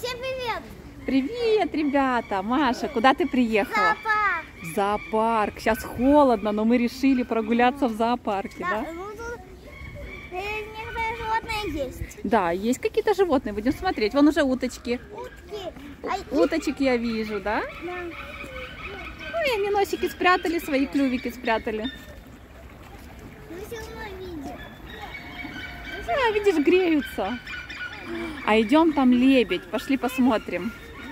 Всем привет! Привет, ребята! Маша, куда ты приехала? Зоопарк! В зоопарк. Сейчас холодно, но мы решили прогуляться в зоопарке, да? Ну, тут некоторые животные есть. Да, есть какие-то животные, будем смотреть. Вон уже уточки. Утки. Уточек я вижу, да? Да. Ой, они носики спрятали, свои клювики спрятали. Мы все равно видим. А, видишь, греются. А идем там лебедь. Пошли посмотрим.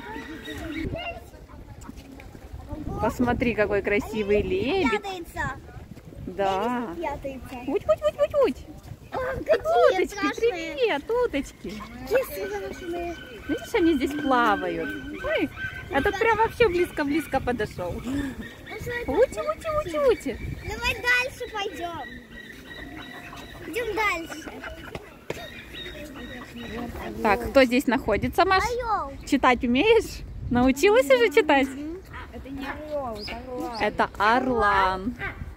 Посмотри, какой красивый лебедь. Пятается. Да. Пятается. Уть-уть-уть-уть-уть. Какие Уточки, страшные. привет, уточки. Какие страшные. Видишь, они здесь плавают. Ой, а тут прям вообще близко-близко подошел. Ути-ути-ути-ути. Давай дальше пойдем. Идем дальше. Так, кто здесь находится, Маш? Орел. Читать умеешь? Научилась уже читать? Это не орел, это орлан. Это орлан.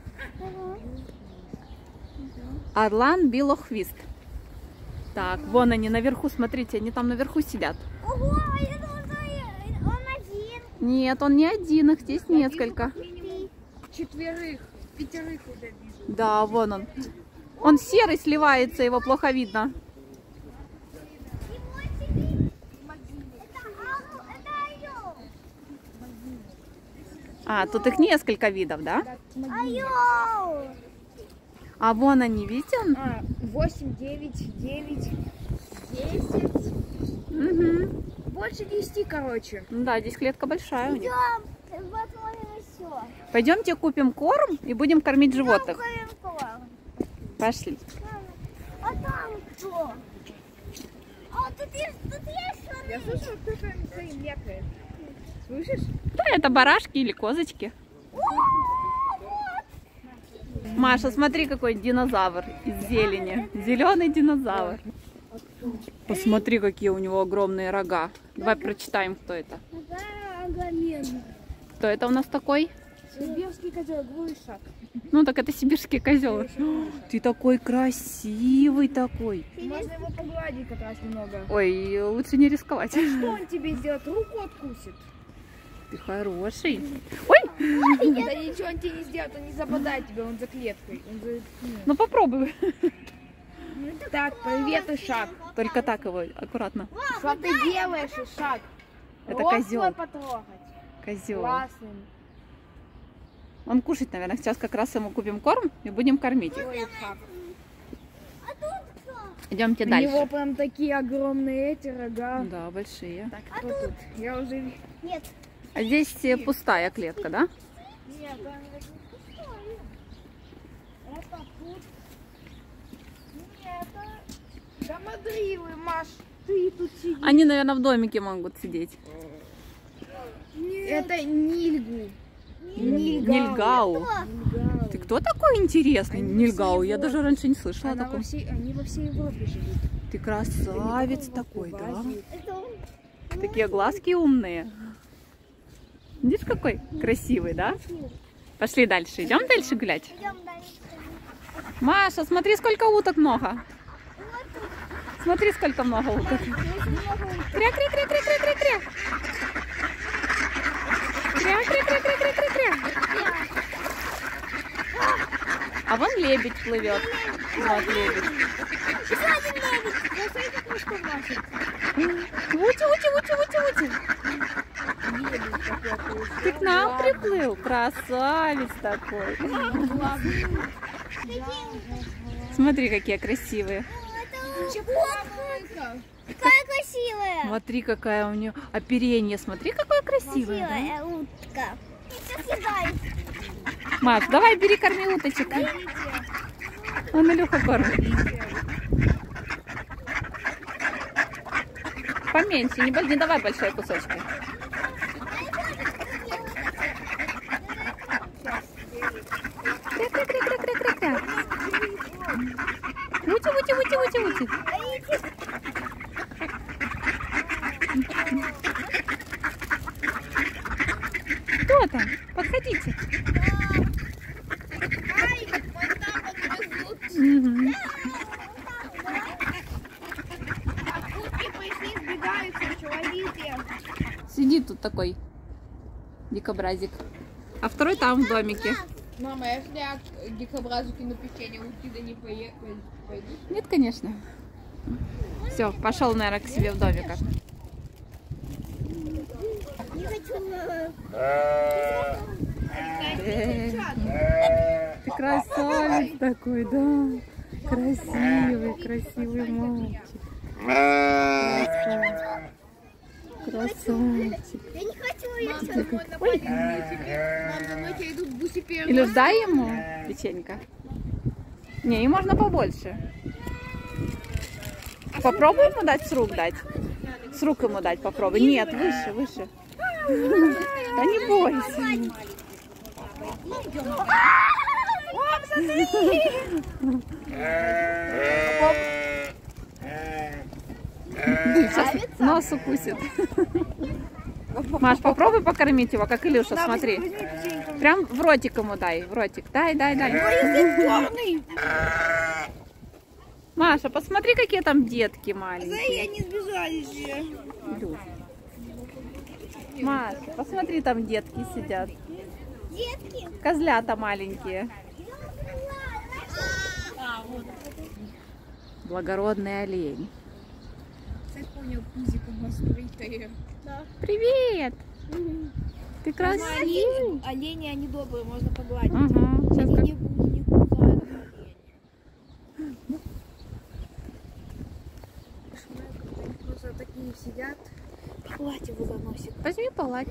Орлан Белохвист. Так, вон они наверху, смотрите, они там наверху сидят. Ого, я думала, он один. Нет, он не один, их здесь несколько. Четверых, пятерых уже вижу. Да, вон он. Он серый сливается, его плохо видно. А, тут их несколько видов, да? Орел. А вон они, видите? 8, 9, 9, 10. Угу. Больше 10, короче. Да, здесь клетка большая у них. Идем, посмотрим еще. Пойдемте купим корм и будем кормить животных. Пошли. А там кто? А тут есть Я что-то. слышу, кто-то своим лекает. Слышишь? Да, это барашки или козочки. Маша, смотри, какой динозавр из зелени. Зеленый динозавр. Посмотри, какие у него огромные рога. Давай прочитаем, кто это. Кто это у нас такой? Сибирский козел, шаг. Ну, так это сибирский козел. Ты такой красивый такой. Можно его погладить как раз немного. Ой, лучше не рисковать. Что он тебе сделает? Руку откусит. Ты хороший. Ой! Да ничего он тебе не сделает, он не западает тебя, он за клеткой. Он за... Ну, попробуй. Так, привет и шаг. Только так его, аккуратно. Что ты делаешь, и шаг? Это Рот козел. свой потрогать. Козел. Классный. Он кушать, наверное. Сейчас как раз ему купим корм и будем кормить их. Ой, шаг. Идемте У него дальше. прям такие огромные эти рога. Да, большие. Так, кто тут? Я уже... Нет. А здесь пустая клетка, да? Нет, да, это тут. Нет, это... Да смотри вы, Маш, ты тут сидишь. Они, наверное, в домике могут сидеть. Это Нильгу. Нильгау. Ты кто такой интересный? Нильгау. Я даже раньше не слышала о таком. Они во всей Европе живут. Ты красавец такой, В да? Азии. Такие глазки умные. Видишь, какой красивый, да? Пошли дальше. Идем дальше гулять? Идем дальше. Маша, смотри, сколько уток много. Смотри, сколько много уток. Кря-кря-кря-кря-кря-кря-кря. Кря-кря-кря-кря-кря-кря. А вон лебедь плывет. Вот лебедь. Ути-ути-ути-ути-ути. Ты к нам приплыл? Красавец такой. Смотри, какие красивые. Какая красивая. Смотри, какая у нее оперение. Смотри, какое красивое. Да? Красивая утка. Сейчас съедает. Маш, давай бери, корми уточек. Он Илюха кормит. Поменьше, не давай большие кусочки. Кря-кря-кря-кря-кря-кря. Ути-ути-ути-ути-ути. Кто там? Подходите. Угу. Утки пришли, сбегаются, человек. Сидит тут такой дикобразик. А второй там в домике. Мама, если я к дикобразу кину печенье, уйти да не пойдут? Нет, конечно. Все, пошел, наверное, к себе в домик. Не хочу. Ты красавец такой, да? Красивый, красивый мальчик. Красавчик. Я не хочу. Мам, за мной напали гусики. Мам, за мной идут гуси первые. Или дай ему печенька? Не, и можно побольше. Попробуй ему дать с рук дать. С рук ему дать попробуй. Нет, выше, выше. Да не бойся. Сейчас нос укусит. Маш, попробуй покормить его, как Илюша, смотри. Прям в ротик ему дай, в ротик. Дай, дай, дай. Маша, посмотри, какие там детки маленькие. не сбежали еще. Илюш. Маш, посмотри, там детки сидят. Детки. Козлята маленькие. Благородный олень. Я понял, пузиком раскрытые. Привет! Ты красивый. Олени, они добрые, можно погладить. Ага, сейчас Они не пугают олени. Просто такие сидят. Погладь его за носик. Возьми погладь.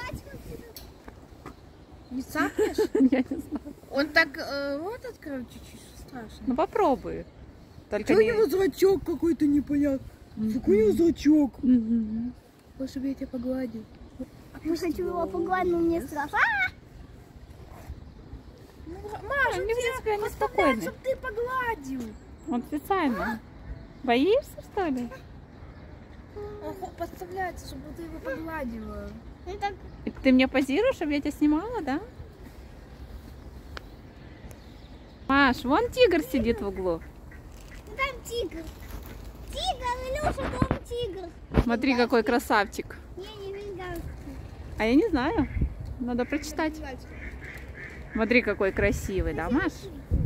Не цапнешь? Я не знаю. Он так рот открыл чуть-чуть, страшно. Ну попробуй. Только Что у не... него зрачок какой-то непонятный? Какой у него зрачок? Мгм. Хочешь, чтобы я тебя погладил? Я хочу его погладить, но мне страшно. Маша, не в принципе, они спокойны. Чтобы ты погладил. Он специально. Боишься, что ли? Он подставляется, чтобы ты его погладила. Ну так, И ты мне позируешь, чтобы я тебя снимала, да? Маш, вон тигр сидит в углу. ну там тигр. Тигр, Илюша, там тигр. Смотри, какой красавчик. Я не видела. А я не знаю. Надо прочитать. Смотри, какой красивый, да, Маш?